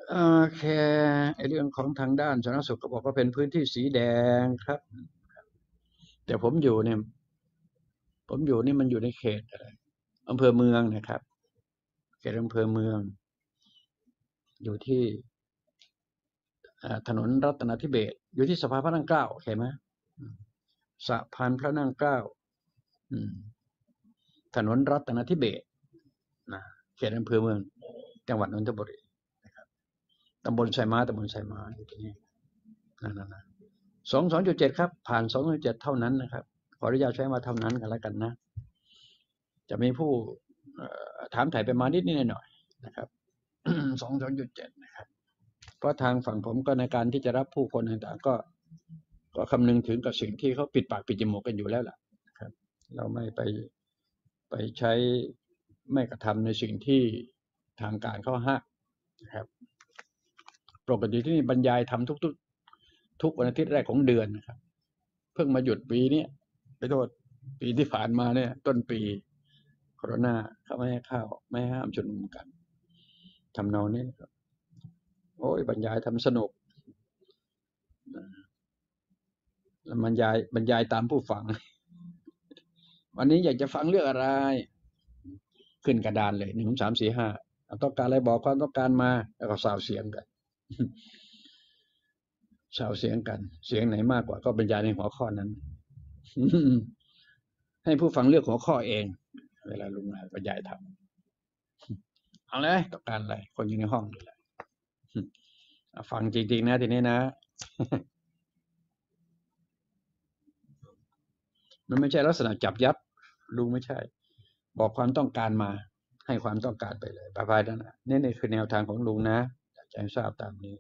โอเคไอเรื่องของทางด้านสาธารณสุขก็บอกว่าเป็นพื้นที่สีแดงครับแต่ผมอยู่นี่มันอยู่ในเขตอะไรอำเภอเมืองนะครับเขตอำเภอเมืองอยู่ที่ถนนรัตนทิเบศรอยู่ที่สะพานพระนั่งเกล้าโอเคไหมสะพานพระนั่งเกล้าอืมถนนรัตนทิเบศรนะเขตอำเภอเมืองจังหวัดนนทบุรีนะครับตำบลไซม้าอยู่ที่นี่นั่นนะ22.7ครับผ่าน2.7เท่านั้นนะครับขออนุญาตใช้มาเท่านั้นกันแล้วกันนะจะมีผู้ถามถ่ายไปมานิดหน่อยนะครับ22.7นะครับเพราะทางฝั่งผมก็ในการที่จะรับผู้คนต่างๆก็คำนึงถึงกับสิ่งที่เขาปิดปากปิดจมูกกันอยู่แล้วล่ะครับเราไม่ไปใช้ไม่กระทำในสิ่งที่ทางการเขาห้ามนะครับปกติที่นี่บรรยายทำทุกวันอาทิตย์แรกของเดือนนะครับเพิ่งมาหยุดปีนี้ไปโทษปีที่ผ่านมาเนี่ยต้นปีโควิดเขาไม่ให้เข้าไม่ให้ห้ามชุมนุมกันทำนองนี้ครับโอ้ยบรรยายทำสนุกแล้วบรรยายตามผู้ฟังวันนี้อยากจะฟังเรื่องอะไรขึ้นกระดานเลย1 2 3 4 5ต้องการอะไรบอกความต้องการมาแล้วก็สาวเสียงกันสาวเสียงกันเสียงไหนมากกว่าก็บรรยายในหัวข้อนั้นให้ผู้ฟังเลือกหัวข้อเองเวลาลุงบรรยายทำเอาเลยต้องการอะไรคนอยู่ในห้องนี่แหละฟังจริงๆนะทีนี้นะมันไม่ใช่ลักษณะจับยัดลุงไม่ใช่บอกความต้องการมาให้ความต้องการไปเลยประมาณนั้นนะนี่คือแนวทางของลุงนะอยากจะให้ทราบตามนี้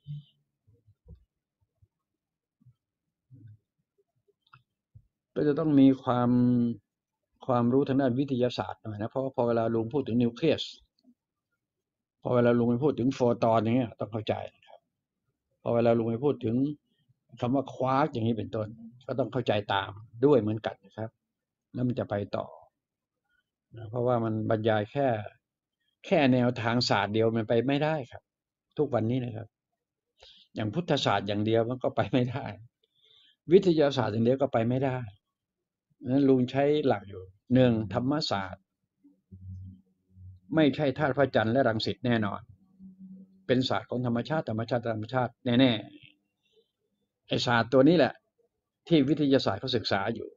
ก็จะต้องมีความรู้ทางด้านวิทยาศาสตร์หน่อยนะเพราะพอเวลาลุงพูดถึงนิวเคลียสพอเวลาลุงไปพูดถึงโฟตอนอย่างเงี้ยต้องเข้าใจนะครับพอเวลาลุงไปพูดถึงคำว่าควาร์กอย่างนี้เป็นต้นก็ต้องเข้าใจตามด้วยเหมือนกันนะครับแล้วมันจะไปต่อนะเพราะว่ามันบรรยายแค่แนวทางศาสตร์เดียวมันไปไม่ได้ครับทุกวันนี้นะครับอย่างพุทธศาสตร์อย่างเดียวมันก็ไปไม่ได้วิทยาศาสตร์อย่างเดียวก็ไปไม่ได้นั้นลุงใช้หลักอยู่1ธรรมศาสตร์ไม่ใช่ธาตุพระจันทร์และรังสิตแน่นอนเป็นศาสตร์ของธรรมชาติแน่ๆไอศาสตร์ตัวนี้แหละที่วิทยาศาสตร์เขาศึกษาอยู่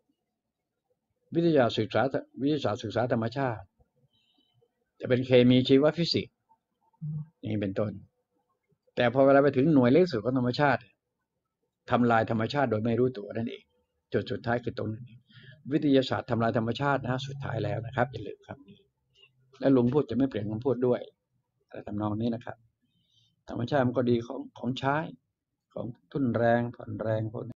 วิทยาศาสตร์ศึกษาธรรมชาติจะเป็นเคมีชีวฟิสิกส์อย่างนี้เป็นต้นแต่พอเวลาไปถึงหน่วยเล็กสุดของธรรมชาติทำลายธรรมชาติโดยไม่รู้ตัวนั่นเองจุดสุดท้ายคือตรงนั้นวิทยาศาสตร์ทำลายธรรมชาตินะสุดท้ายแล้วนะครับอย่าลืมครับและลุงพูดจะไม่เปลี่ยนคำพูดด้วยอะไรทำนองนี้นะครับธรรมชาติมันก็ดีของใช้ของทุนแรงผ่อนแรงพวก